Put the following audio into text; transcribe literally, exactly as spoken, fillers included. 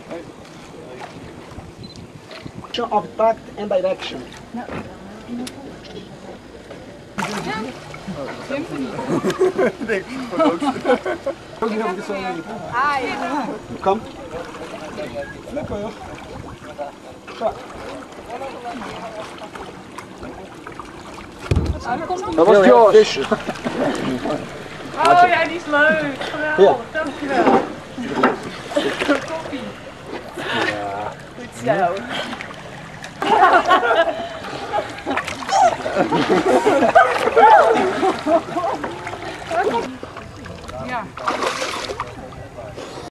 Of tact and direction. Kom. Lekker joh. Zo. Dat was George. Oh ja, die is leuk. Geweldig, dankjewel. Koffie. Ja. Goed zo. Ja.